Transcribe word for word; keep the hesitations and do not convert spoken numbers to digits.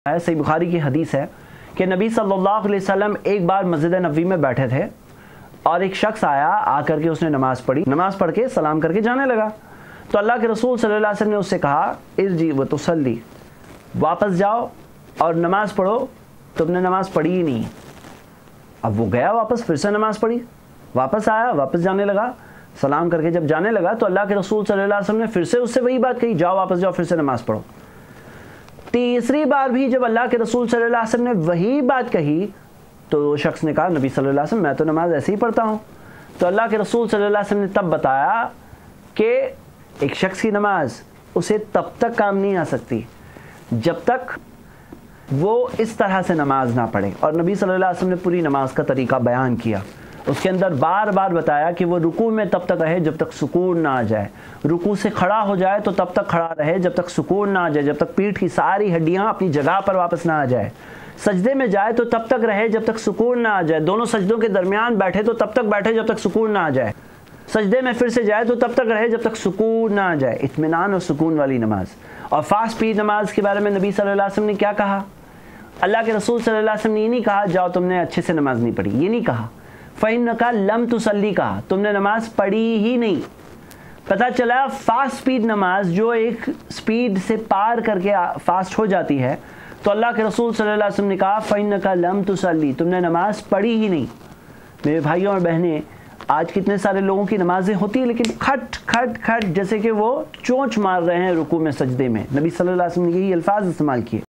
صحیح بخاری کی حدیث ہے کہ نبی صلی اللہ علیہ وسلم ایک بار مسجد نبوی میں بیٹھے تھے اور ایک شخص آیا، آ کر کے اس نے نماز پڑھی، نماز پڑھ کے سلام کر کے جانے لگا تو اللہ کے رسول صلی اللہ علیہ وسلم نے اس سے کہا ارجی و تصلی، واپس جاؤ اور نماز پڑھو، تم نے نماز پڑھی ہی نہیں۔ اب وہ گیا واپس، پھر سے نماز پڑھی، واپس آیا، واپس جانے لگا، سلام کر کے جب جانے لگا تو اللہ کے رسول صلی اللہ علیہ وسلم نے پھر سے اس سے وہی بات کہی، جاؤ واپس جاؤ، پھر سے نماز پڑھو۔ تیسری بار بھی جب اللہ کے رسول صلی اللہ علیہ وسلم نے وہی بات کہی تو وہ شخص نے کہا نبی صلی اللہ علیہ وسلم میں تو نماز ایسے ہی پڑھتا ہوں۔ تو اللہ کے رسول صلی اللہ علیہ وسلم نے تب بتایا کہ ایک شخص کی نماز اسے تب تک کام نہیں آ سکتی جب تک وہ اس طرح سے نماز نہ پڑھے، اور نبی صلی اللہ علیہ وسلم نے پوری نماز کا طریقہ بیان کیا۔ اس کے اندر بار بار بتایا کہ وہ رکوع میں تب تک رہے جب تک سکون نہ آ جائے، رکوع سے کھڑا ہو جائے تو تب تک کھڑا رہے جب تک سکون نہ آ جائے، جب تک پیٹھ کی ساری ہڈیاں اپنی جگہ پر واپس نہ آ جائے، سجدے میں جائے تو تب تک رہے جب تک سکون نہ آ جائے، دونوں سجدوں کے درمیان بیٹھے تو تب تک بیٹھے جب تک سکون نہ آ جائے، سجدے میں پھر سے جائے تو تب تک رہے جب تک سکون نہ آ جائے۔ اطمینان اور سکون والی نماز۔ اور فاسٹ سپیڈ نماز کے بارے میں نبی صلی اللہ علیہ وسلم نے کیا کہا؟ اللہ کے رسول صلی اللہ علیہ وسلم نے یہ نہیں کہا جاؤ تم نے اچھے سے نماز نہیں پڑھی، یہ نہیں کہا، فَإِنَّكَ لَمْ تُصَلِّ کہا، تم نے نماز پڑھی ہی نہیں۔ پتہ چلا فاسٹ سپیڈ نماز جو ایک سپیڈ سے پار کر کے فاسٹ ہو جاتی ہے، تو اللہ کے رسول صلی اللہ علیہ وسلم نے کہا فَإِنَّكَ لَمْ تُصَلِّ، تم نے نماز پڑھی ہی نہیں۔ میرے بھائیوں اور بہنیں، آج کتنے سارے لوگوں کی نمازیں ہوتی ہیں لیکن کھٹ کھٹ کھٹ جیسے کہ وہ چونچ مار رہے ہیں رکوع میں سجدے میں۔ نبی صلی اللہ علیہ وسلم نے یہی الفاظ استعمال کیے۔